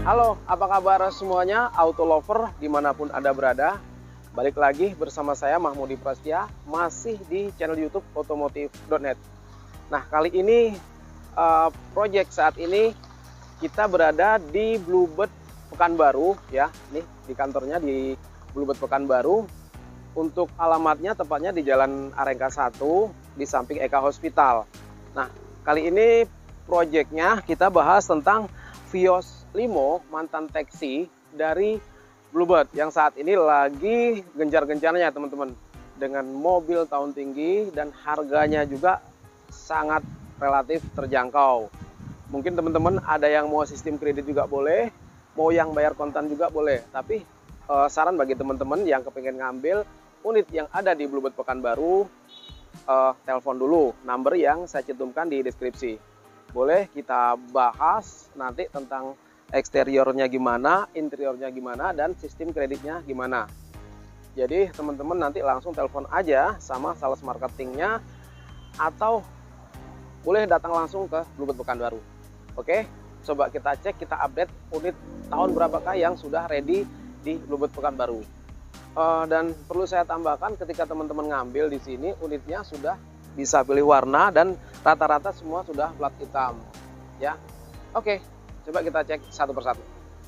Halo, apa kabar semuanya, auto lover dimanapun Anda berada. Balik lagi bersama saya Mahmudi Prasetya, masih di channel YouTube otomotif.net. Nah, kali ini project saat ini kita berada di Bluebird Pekanbaru ya. Nih di kantornya di Bluebird Pekanbaru. Untuk alamatnya tepatnya di Jalan Arengka 1 di samping Eka Hospital. Nah, kali ini projectnya kita bahas tentang Vios Limo, mantan taksi dari Bluebird yang saat ini lagi gencar-gencarnya teman-teman, dengan mobil tahun tinggi dan harganya juga sangat relatif terjangkau. Mungkin teman-teman ada yang mau sistem kredit juga boleh, mau yang bayar kontan juga boleh, tapi saran bagi teman-teman yang kepengen ngambil unit yang ada di Bluebird Pekanbaru, telepon dulu number yang saya cantumkan di deskripsi. Boleh kita bahas nanti tentang eksteriornya gimana, interiornya gimana, dan sistem kreditnya gimana. Jadi teman-teman nanti langsung telepon aja sama sales marketingnya, atau boleh datang langsung ke Bluebird Pekanbaru. Oke, coba kita cek, kita update unit tahun berapakah yang sudah ready di Bluebird Pekanbaru. Dan perlu saya tambahkan, ketika teman-teman ngambil di sini, unitnya sudah bisa pilih warna dan rata-rata semua sudah plat hitam ya. Oke, coba kita cek satu persatu.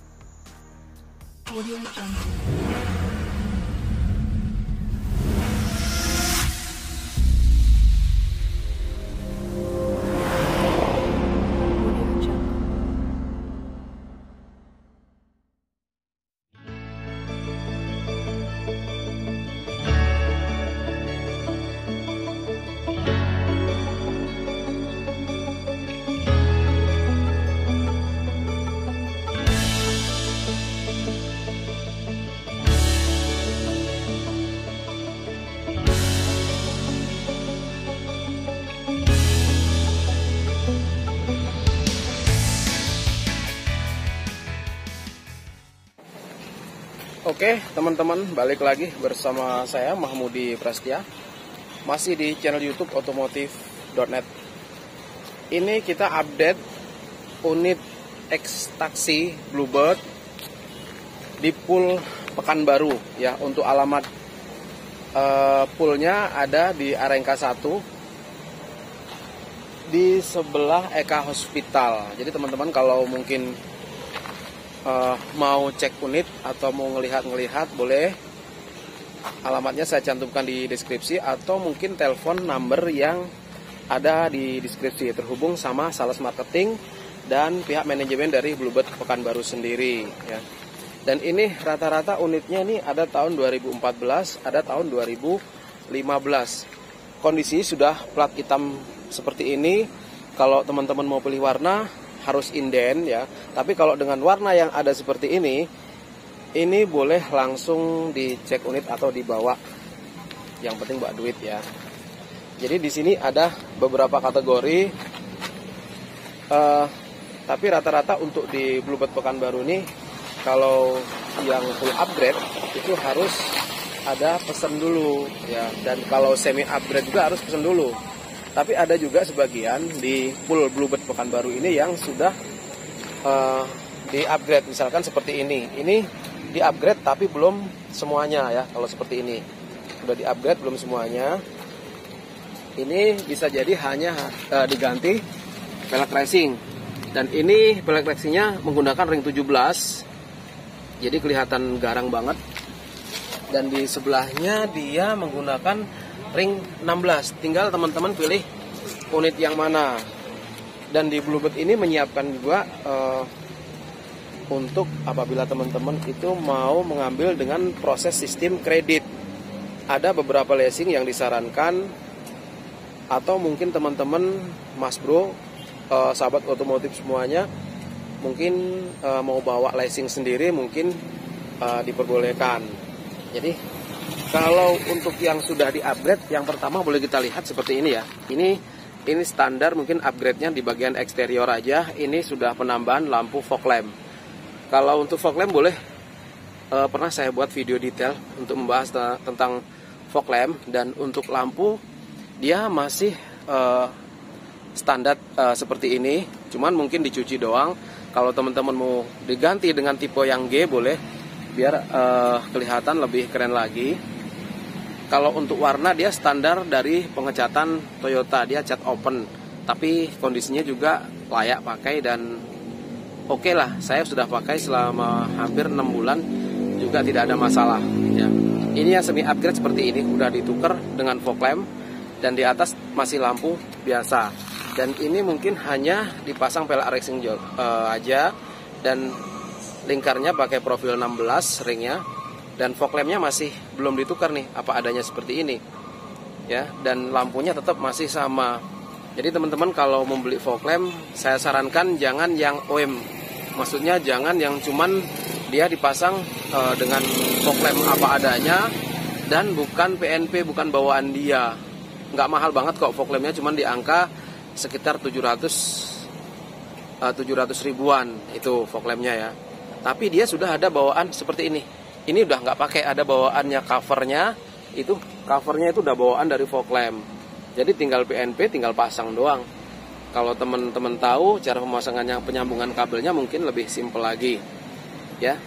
Oke teman-teman, balik lagi bersama saya Mahmudi Prasetya, masih di channel YouTube otomotif.net. Ini kita update unit X taksi Bluebird di pool Pekanbaru ya. Untuk alamat poolnya ada di Arengka 1 di sebelah Eka Hospital. Jadi teman-teman kalau mungkin mau cek unit atau mau ngelihat boleh, alamatnya saya cantumkan di deskripsi, atau mungkin telepon number yang ada di deskripsi, terhubung sama sales marketing dan pihak manajemen dari Bluebird Pekanbaru sendiri ya. Dan ini rata-rata unitnya nih ada tahun 2014, ada tahun 2015. Kondisi sudah plat hitam seperti ini. Kalau teman-teman mau pilih warna harus inden ya. Tapi kalau dengan warna yang ada seperti ini boleh langsung dicek unit atau dibawa. Yang penting bawa duit ya. Jadi di sini ada beberapa kategori. Tapi rata-rata untuk di Bluebird Pekanbaru ini, kalau yang full upgrade itu harus ada pesan dulu ya. Dan kalau semi upgrade juga harus pesan dulu. Tapi ada juga sebagian di pool Bluebird Pekanbaru ini yang sudah di-upgrade, misalkan seperti ini. Ini di-upgrade tapi belum semuanya ya. Kalau seperti ini sudah di-upgrade belum semuanya. Ini bisa jadi hanya diganti pelek racing. Dan ini pelek racingnya menggunakan ring 17. Jadi kelihatan garang banget. Dan di sebelahnya dia menggunakan ring 16, tinggal teman-teman pilih unit yang mana. Dan di Bluebird ini menyiapkan juga untuk apabila teman-teman itu mau mengambil dengan proses sistem kredit. Ada beberapa leasing yang disarankan, atau mungkin teman-teman mas bro, sahabat otomotif semuanya, mungkin mau bawa leasing sendiri, mungkin diperbolehkan. Jadi kalau untuk yang sudah di-upgrade, yang pertama boleh kita lihat seperti ini ya. Ini standar, mungkin upgrade-nya di bagian eksterior aja. Ini sudah penambahan lampu fog lamp. Kalau untuk fog lamp boleh, pernah saya buat video detail untuk membahas tentang fog lamp. Dan untuk lampu, dia masih standar seperti ini. Cuman mungkin dicuci doang. Kalau teman-teman mau diganti dengan tipe yang G boleh, biar kelihatan lebih keren lagi. Kalau untuk warna dia standar dari pengecatan Toyota, dia cat open, tapi kondisinya juga layak pakai dan oke lah. Saya sudah pakai selama hampir 6 bulan juga tidak ada masalah ya. Ini yang semi upgrade seperti ini, udah ditukar dengan fog lamp dan di atas masih lampu biasa. Dan ini mungkin hanya dipasang pelek racing aja, dan lingkarnya pakai profil 16 ringnya, dan fog lampnya masih belum ditukar nih, apa adanya seperti ini ya. Dan lampunya tetap masih sama. Jadi teman-teman kalau membeli fog lamp, saya sarankan jangan yang OEM, maksudnya jangan yang cuman dia dipasang dengan fog lamp apa adanya dan bukan PNP, bukan bawaan dia. Nggak mahal banget kok fog lampnya, cuman di angka sekitar 700 ribuan itu fog lampnya ya. Tapi dia sudah ada bawaan seperti ini. Ini udah nggak pakai, ada bawaannya covernya. Itu covernya itu udah bawaan dari fog lamp. Jadi tinggal PNP, tinggal pasang doang. Kalau teman-teman tahu cara pemasangannya, penyambungan kabelnya mungkin lebih simple lagi ya.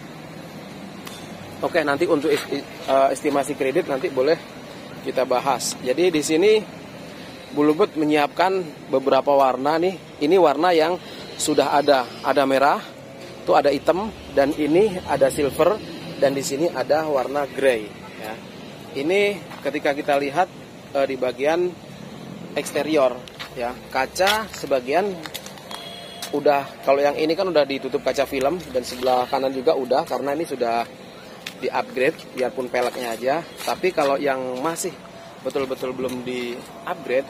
Oke, nanti untuk estimasi kredit nanti boleh kita bahas. Jadi di sini Bluebird menyiapkan beberapa warna nih. Ini warna yang sudah ada merah, tuh ada hitam, dan ini ada silver, dan di sini ada warna grey. Ya. Ini ketika kita lihat di bagian eksterior, ya kaca sebagian udah. Kalau yang ini kan udah ditutup kaca film, dan sebelah kanan juga udah, karena ini sudah di upgrade, biarpun peleknya aja. Tapi kalau yang masih betul-betul belum di upgrade,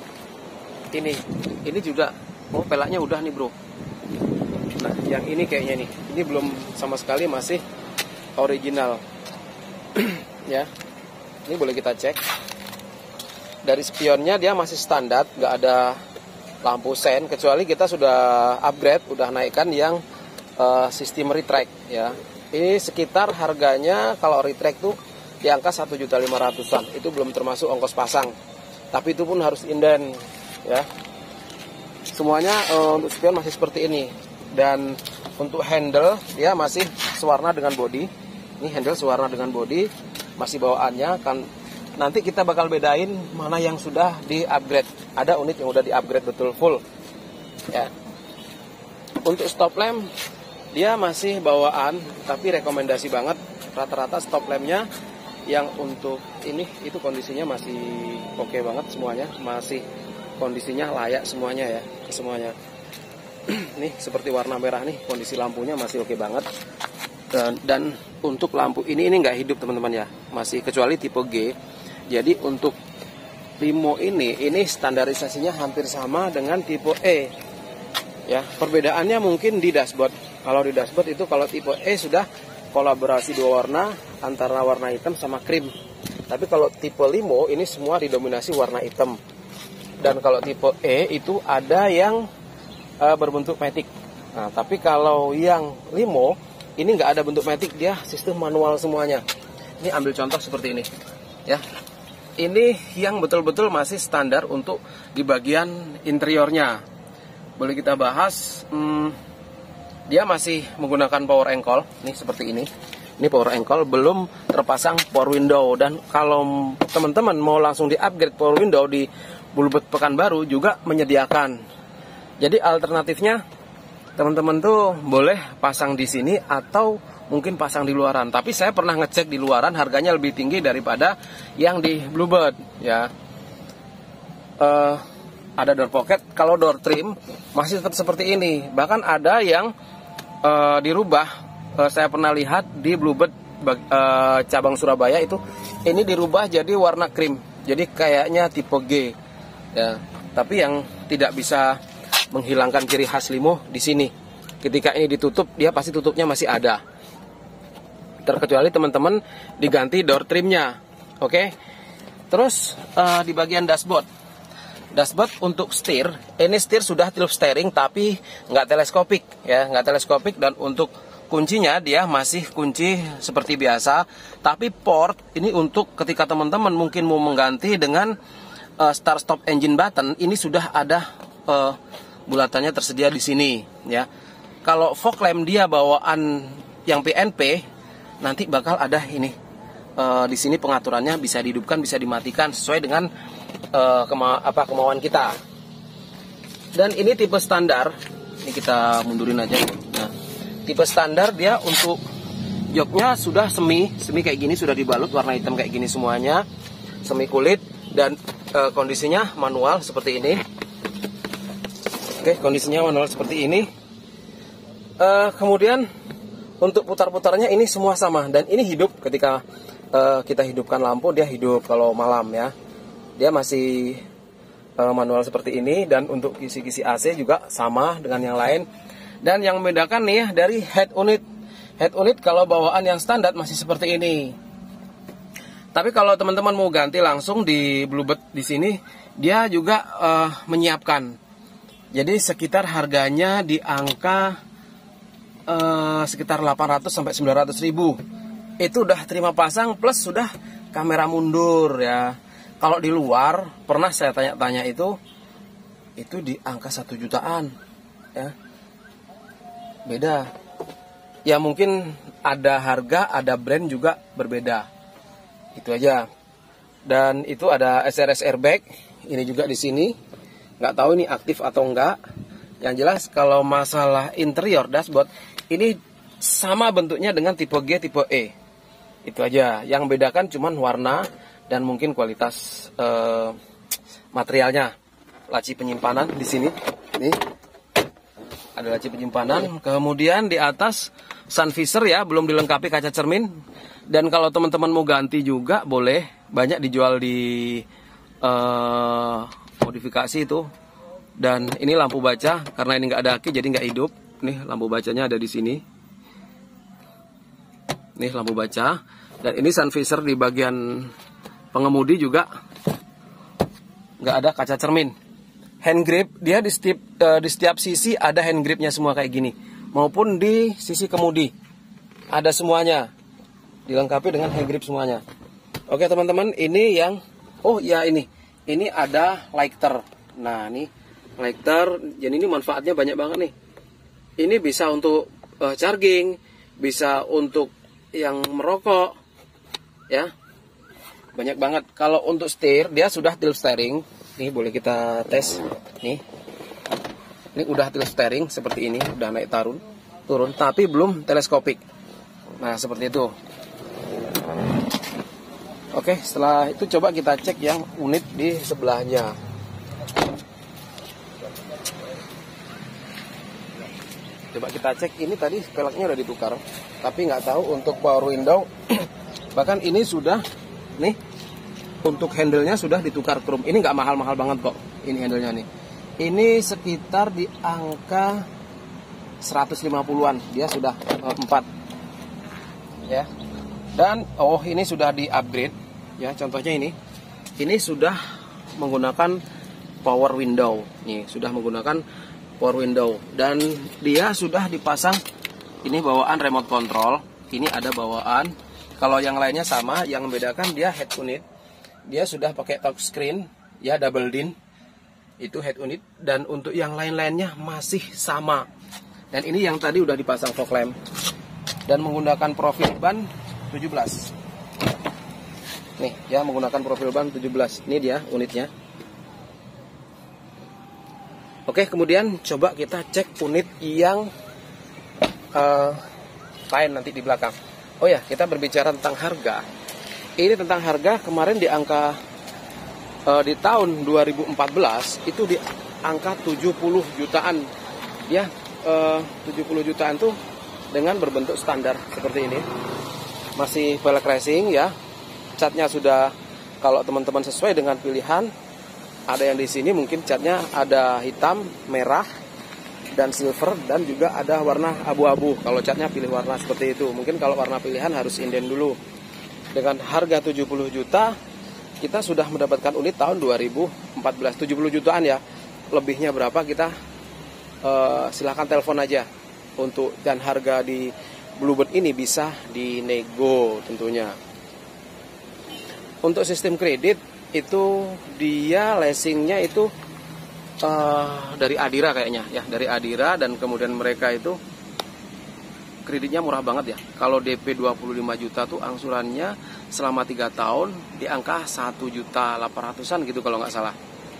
ini juga peleknya udah nih bro. Nah yang ini kayaknya nih, ini belum sama sekali, masih original ya. Ini boleh kita cek dari spionnya, dia masih standar, nggak ada lampu sen, kecuali kita sudah upgrade, udah naikkan yang sistem retract ya. Ini sekitar harganya kalau retract tuh di angka 1.500.000-an. Itu belum termasuk ongkos pasang. Tapi itu pun harus inden ya. Semuanya untuk spion masih seperti ini. Dan untuk handle dia masih sewarna dengan body. Ini handle sewarna dengan body, masih bawaannya kan. Nanti kita bakal bedain mana yang sudah di-upgrade. Ada unit yang udah di-upgrade betul full ya. Untuk stop lamp dia masih bawaan, tapi rekomendasi banget. Rata-rata stop lampnya yang untuk ini itu kondisinya masih oke banget semuanya, masih kondisinya layak semuanya ya, semuanya. Nih seperti warna merah nih, kondisi lampunya masih oke banget. Dan untuk lampu ini nggak hidup teman-teman ya, masih kecuali tipe G. Jadi untuk limo ini standarisasinya hampir sama dengan tipe E ya. Perbedaannya mungkin di dashboard. Kalau di dashboard itu, kalau tipe E sudah kolaborasi dua warna antara warna hitam sama krim. Tapi kalau tipe limo ini semua didominasi warna hitam. Dan kalau tipe E itu ada yang berbentuk matic. Nah, tapi kalau yang limo ini nggak ada bentuk matic, dia sistem manual semuanya. Ini ambil contoh seperti ini ya. Ini yang betul-betul masih standar untuk di bagian interiornya. Boleh kita bahas. Dia masih menggunakan power ankle, nih seperti ini. Ini power ankle, belum terpasang power window. Dan kalau teman-teman mau langsung di-upgrade power window di Bluebird Pekanbaru juga menyediakan. Jadi alternatifnya teman-teman tuh boleh pasang di sini atau mungkin pasang di luaran. Tapi saya pernah ngecek di luaran, harganya lebih tinggi daripada yang di Bluebird ya. Ada door pocket, kalau door trim masih tetap seperti ini. Bahkan ada yang dirubah. Saya pernah lihat di Bluebird cabang Surabaya itu, ini dirubah jadi warna krim, jadi kayaknya tipe G ya. Tapi yang tidak bisa menghilangkan ciri khas limo di sini. Ketika ini ditutup, dia pasti tutupnya masih ada, terkecuali teman-teman diganti door trimnya. Oke. Terus di bagian dashboard untuk setir, ini setir sudah tilt steering tapi nggak teleskopik ya, nggak teleskopik. Dan untuk kuncinya dia masih kunci seperti biasa, tapi port ini untuk ketika teman-teman mungkin mau mengganti dengan start stop engine button, ini sudah ada bulatannya tersedia di sini ya. kalau fog lamp dia bawaan yang PNP, nanti bakal ada ini di sini pengaturannya, bisa dihidupkan, bisa dimatikan sesuai dengan kemauan kita. Dan ini tipe standar, ini kita mundurin aja. Nah, tipe standar dia untuk joknya sudah semi kayak gini, sudah dibalut warna hitam kayak gini semuanya, semi kulit, dan kondisinya manual seperti ini. Oke, kondisinya manual seperti ini. Kemudian untuk putar-putarnya ini semua sama, dan ini hidup ketika kita hidupkan lampu, dia hidup kalau malam ya. Dia masih manual seperti ini, dan untuk kisi-kisi AC juga sama dengan yang lain. Dan yang membedakan nih ya, dari head unit. Head unit kalau bawaan yang standar masih seperti ini. Tapi kalau teman-teman mau ganti langsung di Bluebird di sini, dia juga menyiapkan. Jadi sekitar harganya di angka sekitar 800 sampai 900 ribu. Itu udah terima pasang plus sudah kamera mundur ya. Kalau di luar pernah saya tanya-tanya itu di angka 1 jutaan ya. Beda. Ya mungkin ada harga, ada brand juga berbeda. Itu aja. Dan itu ada SRS airbag, ini juga di sini. Nggak tahu ini aktif atau enggak. Yang jelas kalau masalah interior dashboard ini sama bentuknya dengan tipe G, tipe E. Itu aja. Yang bedakan cuman warna dan mungkin kualitas materialnya. Laci penyimpanan di sini. Nih. Ada laci penyimpanan. Kemudian di atas sun visor ya, belum dilengkapi kaca cermin. Dan kalau teman-teman mau ganti juga boleh, banyak dijual di modifikasi itu. Dan ini lampu baca, karena ini nggak ada aki jadi nggak hidup. Nih lampu bacanya ada di sini. Nih lampu baca. Dan ini sun visor di bagian pengemudi juga nggak ada kaca cermin. Hand grip dia di setiap sisi ada hand gripnya semua kayak gini, maupun di sisi kemudi ada semuanya, dilengkapi dengan hand grip semuanya. Oke teman-teman, ini yang ini ada lighter. Nah ini lighter, jadi ini manfaatnya banyak banget nih. Ini bisa untuk charging, bisa untuk yang merokok ya, banyak banget. Kalau untuk setir dia sudah tilt steering. Nih boleh kita tes nih. Ini udah tilt steering seperti ini, udah naik turun, tapi belum teleskopik. Nah seperti itu. Oke, setelah itu coba kita cek yang unit di sebelahnya. Coba kita cek, ini tadi peleknya udah ditukar, tapi nggak tahu untuk power window. Bahkan ini sudah nih, untuk handle-nya sudah ditukar chrome. Ini nggak mahal-mahal banget kok. Ini handle-nya nih. Ini sekitar di angka 150-an. Dia sudah 4. Ya. Dan ini sudah di-upgrade. Ya, contohnya ini. Ini sudah menggunakan power window. Nih, sudah menggunakan power window. Dan dia sudah dipasang, ini bawaan remote control. Ini ada bawaan. Kalau yang lainnya sama, yang membedakan dia head unit. Dia sudah pakai touchscreen, ya double din, itu head unit. Dan untuk yang lain-lainnya masih sama. Dan ini yang tadi udah dipasang fog lamp. Dan menggunakan profil ban 17. Nih, ya menggunakan profil ban 17. Ini dia unitnya. Oke, kemudian coba kita cek unit yang lain nanti di belakang. Oh ya, kita berbicara tentang harga. Ini tentang harga, kemarin di angka di tahun 2014 itu di angka 70 jutaan ya, 70 jutaan tuh dengan berbentuk standar seperti ini, masih velg racing ya. Catnya sudah, kalau teman-teman sesuai dengan pilihan, ada yang di sini mungkin catnya ada hitam, merah, dan silver, dan juga ada warna abu-abu. Kalau catnya pilih warna seperti itu. Mungkin kalau warna pilihan harus inden dulu. Dengan harga 70 juta, kita sudah mendapatkan unit tahun 2014. 70 jutaan ya. Lebihnya berapa kita silahkan telepon aja. Dan harga di Bluebird ini bisa dinego tentunya. Untuk sistem kredit itu dia leasingnya itu dari Adira kayaknya ya, dari Adira. Dan kemudian mereka itu kreditnya murah banget ya. Kalau DP 25 juta tuh angsurannya selama 3 tahun di angka 1.800.000-an gitu kalau nggak salah.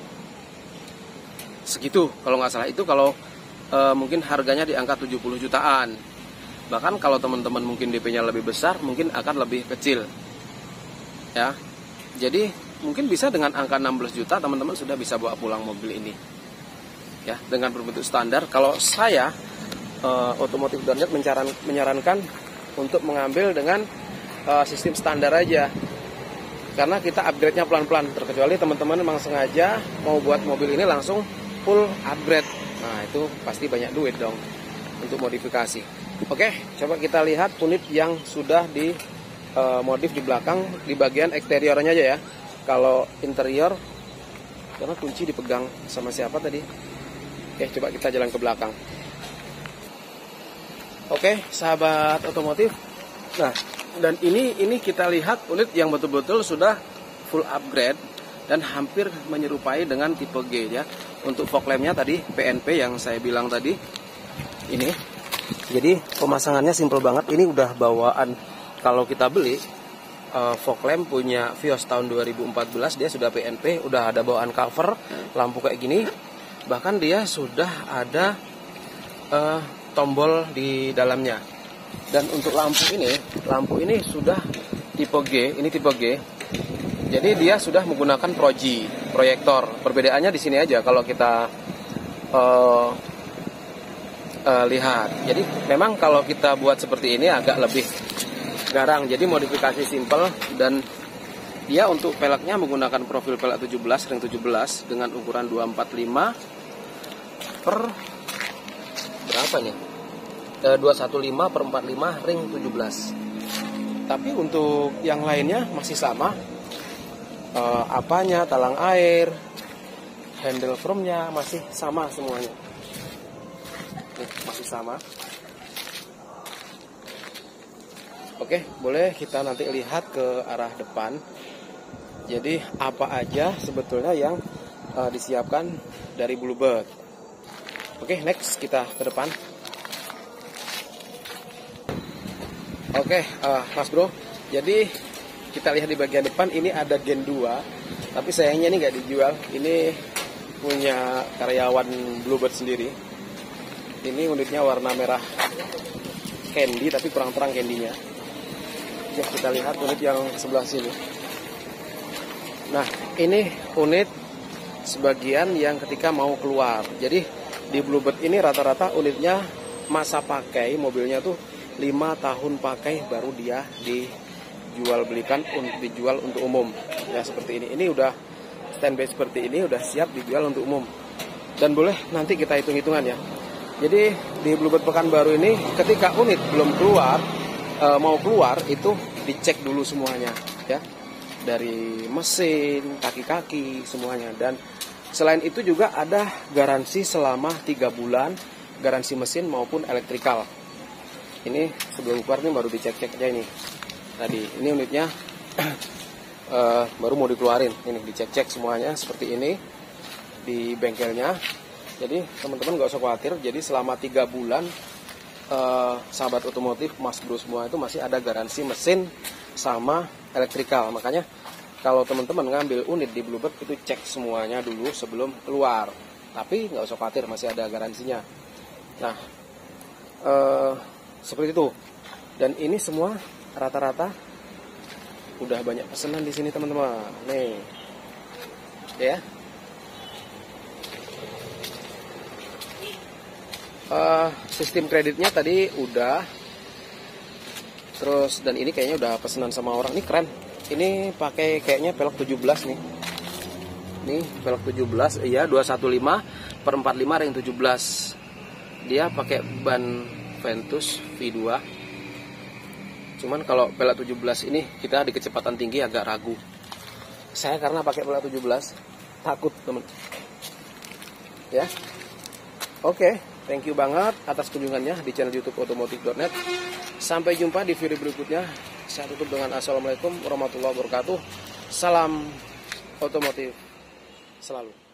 Segitu kalau nggak salah. Itu kalau mungkin harganya di angka 70 jutaan. Bahkan kalau teman-teman mungkin DP-nya lebih besar, mungkin akan lebih kecil. Ya. Jadi mungkin bisa dengan angka 16 juta teman-teman sudah bisa bawa pulang mobil ini. Ya, dengan berbentuk standar. Kalau saya otomotif.net menyarankan untuk mengambil dengan sistem standar aja, karena kita upgrade-nya pelan-pelan, terkecuali teman-teman memang sengaja mau buat mobil ini langsung full upgrade. Nah, itu pasti banyak duit dong untuk modifikasi. Oke, coba kita lihat unit yang sudah dimodif di belakang, di bagian eksteriornya aja ya. Kalau interior, karena kunci dipegang sama siapa tadi. Oke, coba kita jalan ke belakang. Oke, sahabat otomotif. Nah, dan ini kita lihat unit yang betul-betul sudah full upgrade dan hampir menyerupai dengan tipe G ya. Untuk fog lamp-nya tadi PNP yang saya bilang tadi. Ini. Jadi pemasangannya simple banget. Ini udah bawaan kalau kita beli fog lamp punya Vios tahun 2014, dia sudah PNP, udah ada bawaan cover, lampu kayak gini. Bahkan dia sudah ada tombol di dalamnya. Dan untuk lampu ini sudah tipe G, ini tipe G. Jadi dia sudah menggunakan proyektor. Perbedaannya di sini aja kalau kita lihat. Jadi memang kalau kita buat seperti ini agak lebih garang. Jadi modifikasi simple, dan dia untuk peleknya menggunakan profil pelek 17 ring 17 dengan ukuran 245 per berapa nih? 215 per 45 ring 17. Tapi untuk yang lainnya masih sama. Apanya, talang air, handle chrome-nya masih sama semuanya. Masih sama. Oke, boleh kita nanti lihat ke arah depan. Jadi apa aja sebetulnya yang disiapkan dari Bluebird. Oke, next kita ke depan. Oke, Mas Bro. Jadi kita lihat di bagian depan ini ada Gen 2, tapi sayangnya ini nggak dijual. Ini punya karyawan Bluebird sendiri. Ini unitnya warna merah candy, tapi kurang terang candy-nya. Ya, kita lihat unit yang sebelah sini. Nah, ini unit sebagian yang ketika mau keluar. Jadi di Bluebird ini rata-rata unitnya masa pakai mobilnya tuh 5 tahun pakai baru dia dijual untuk umum. Ya, seperti ini. Ini udah standby seperti ini, udah siap dijual untuk umum. Dan boleh nanti kita hitung-hitungan ya. Jadi di Bluebird Pekanbaru ini ketika unit belum keluar, mau keluar itu dicek dulu semuanya ya, dari mesin, kaki-kaki semuanya. Dan selain itu juga ada garansi selama 3 bulan, garansi mesin maupun elektrikal. Ini sebelum keluar nih baru dicek-cek aja ini. Tadi ini unitnya baru mau dikeluarin. Ini dicek-cek semuanya seperti ini di bengkelnya. Jadi teman-teman gak usah khawatir. Jadi selama 3 bulan sahabat otomotif, Mas Bro semua itu masih ada garansi mesin sama elektrikal. Makanya kalau teman-teman ngambil unit di Bluebird itu cek semuanya dulu sebelum keluar. Tapi nggak usah khawatir, masih ada garansinya. Nah, seperti itu. Dan ini semua rata-rata udah banyak pesanan di sini teman-teman. Nih, ya. Sistem kreditnya tadi udah. Terus dan ini kayaknya udah pesanan sama orang. Ini keren. Ini pakai kayaknya pelek 17 nih. Nih pelek 17, iya 215 per 45 ring 17. Dia pakai ban Ventus V2. Cuman kalau pelek 17 ini kita di kecepatan tinggi agak ragu. Saya karena pakai pelek 17 takut temen. Ya. Oke. Thank you banget atas kunjungannya di channel YouTube otomotif.net. Sampai jumpa di video berikutnya. Saya tutup dengan assalamualaikum warahmatullahi wabarakatuh. Salam otomotif selalu.